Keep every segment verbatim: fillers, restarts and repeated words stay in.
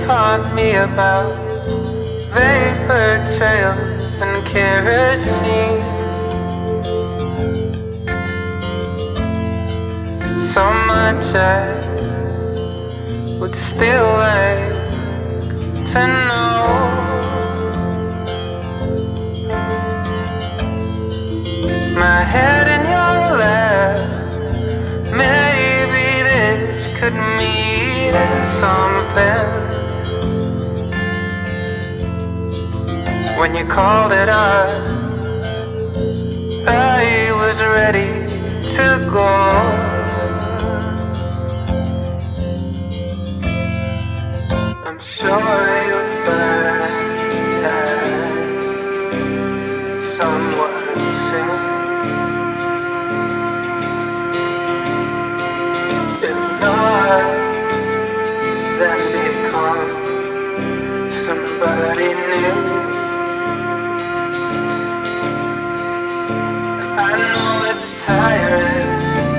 taught me about vapor trails and kerosene. So much I would still like to know. My head in your lap, maybe this could mean something. When you called it up, I was ready to go. I'm sure you'll find someone soon. If not, then become somebody new. I know it's tiring,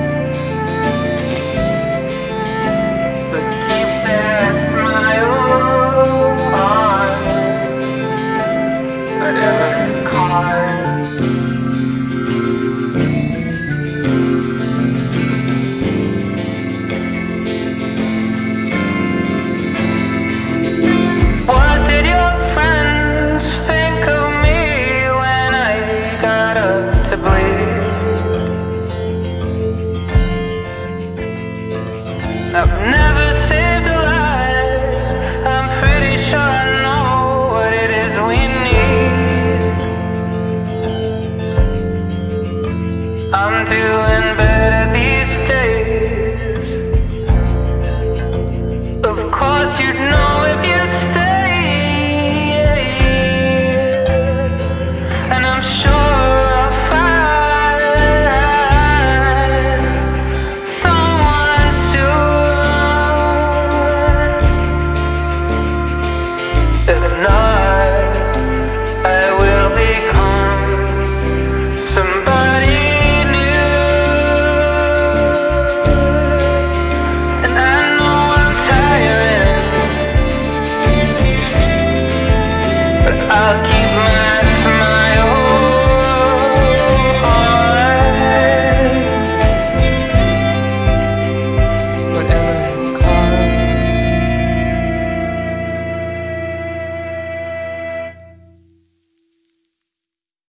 but keep that smile on, whatever it costs. What did your friends think of me when I got up to bleed? I've never saved a life. I'm pretty sure I know what it is we need. I'm doing better these days. Of course you'd know if you stayed, and I'm sure I'll find someone soon. If not, I will become somebody new. And I know I'm tired, but I'll keep